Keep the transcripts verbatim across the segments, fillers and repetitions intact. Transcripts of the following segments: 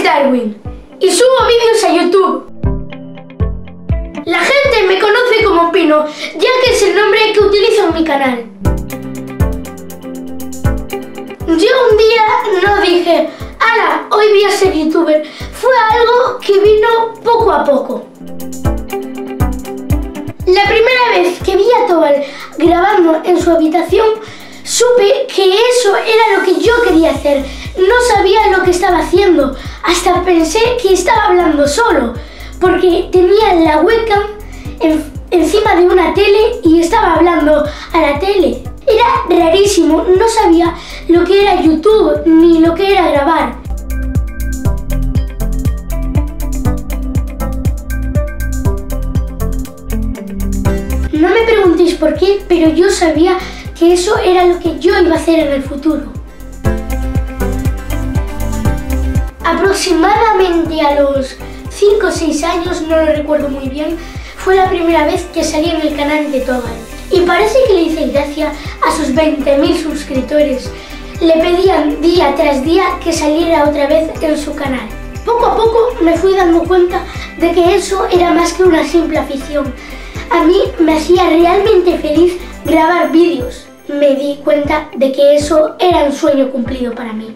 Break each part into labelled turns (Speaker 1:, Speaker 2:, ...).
Speaker 1: Darwin y subo vídeos a YouTube. La gente me conoce como Pino, ya que es el nombre que utilizo en mi canal. Yo un día no dije, ¡hala! Hoy voy a ser youtuber. Fue algo que vino poco a poco. La primera vez que vi a Tobal grabando en su habitación, supe que eso era lo que yo quería hacer. No sabía lo que estaba haciendo, hasta pensé que estaba hablando solo, porque tenía la webcam en, encima de una tele y estaba hablando a la tele. Era rarísimo, no sabía lo que era YouTube ni lo que era grabar. No me preguntéis por qué, pero yo sabía que eso era lo que yo iba a hacer en el futuro. Aproximadamente a los cinco o seis años, no lo recuerdo muy bien, fue la primera vez que salí en el canal de Tobal. Y parece que le hice gracia a sus veinte mil suscriptores. Le pedían día tras día que saliera otra vez en su canal. Poco a poco me fui dando cuenta de que eso era más que una simple afición. A mí me hacía realmente feliz grabar vídeos. Me di cuenta de que eso era un sueño cumplido para mí.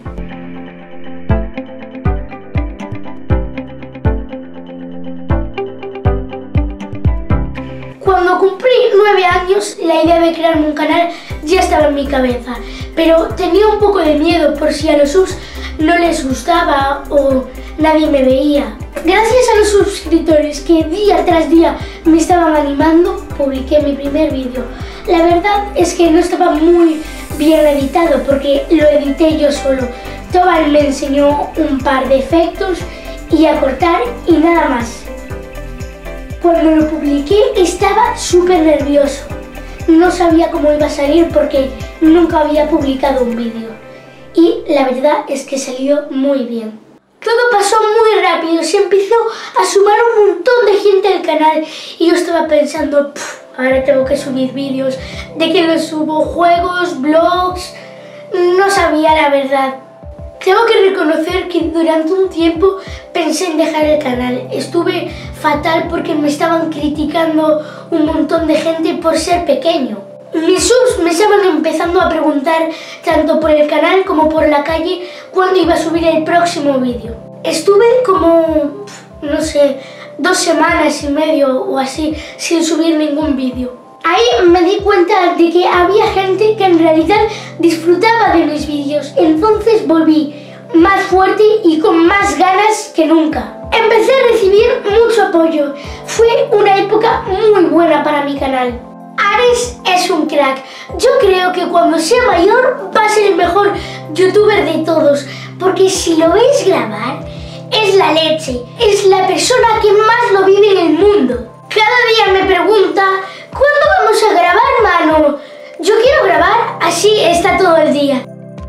Speaker 1: Cuando cumplí nueve años, la idea de crearme un canal ya estaba en mi cabeza, pero tenía un poco de miedo por si a los subs no les gustaba o nadie me veía. Gracias a los suscriptores que día tras día me estaban animando, publiqué mi primer vídeo. La verdad es que no estaba muy bien editado porque lo edité yo solo. Tobal me enseñó un par de efectos y a cortar y nada más. Cuando lo publiqué estaba súper nervioso. No sabía cómo iba a salir porque nunca había publicado un vídeo. Y la verdad es que salió muy bien. Todo pasó muy rápido, se empezó a sumar un montón de gente al canal y yo estaba pensando, ahora tengo que subir vídeos, ¿de qué los subo? ¿Juegos? ¿Vlogs? No sabía la verdad. Tengo que reconocer que durante un tiempo pensé en dejar el canal. Estuve fatal porque me estaban criticando un montón de gente por ser pequeño. Mis subs me estaban empezando a preguntar tanto por el canal como por la calle cuándo iba a subir el próximo vídeo. Estuve como, no sé, dos semanas y medio o así sin subir ningún vídeo. Ahí me di cuenta de que había gente que en realidad disfrutaba de mis vídeos. Entonces volví más fuerte y con más ganas que nunca. Empecé a recibir mucho apoyo. Fue una época muy buena para mi canal. Ares es un crack. Yo creo que cuando sea mayor va a ser el mejor youtuber de todos, porque si lo veis grabar, es la leche. Es la persona que más lo vive en el mundo. Cada día me pregunta, ¿cuándo vamos a grabar, mano? Yo quiero grabar, así está todo el día.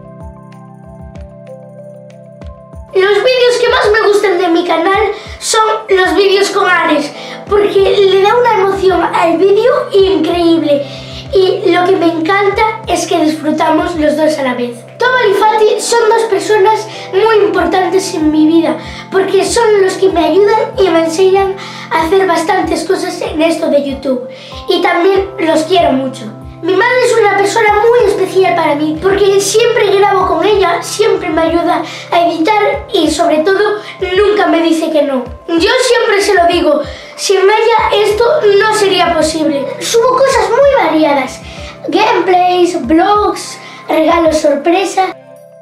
Speaker 1: Los vídeos que más me gustan de mi canal son los vídeos con Ares, porque le da una emoción al vídeo increíble y lo que me encanta es que disfrutamos los dos a la vez. Tobal y Fati son dos personas muy importantes en mi vida porque son los que me ayudan y me enseñan a hacer bastantes cosas en esto de YouTube y también los quiero mucho. Mi madre es una persona muy especial para mí porque siempre grabo con ella, siempre me ayuda a editar y sobre todo nunca me dice que no. Yo siempre se lo digo, sin ella esto no sería posible. Subo cosas muy variadas, gameplays, vlogs, regalos sorpresa.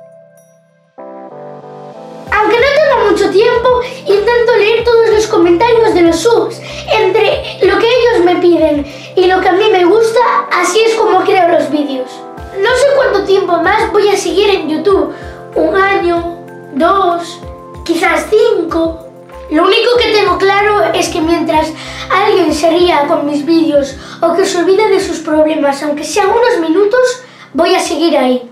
Speaker 1: Aunque no tenga mucho tiempo, intento leer todos los comentarios de los subs. Entre lo que ellos me piden y lo que a mí me gusta, así es como creo los vídeos. No sé cuánto tiempo más voy a seguir en YouTube. Un año, dos, quizás cinco. Lo único que tengo claro es que mientras alguien se ría con mis vídeos o que se olvide de sus problemas, aunque sean unos minutos, voy a seguir ahí.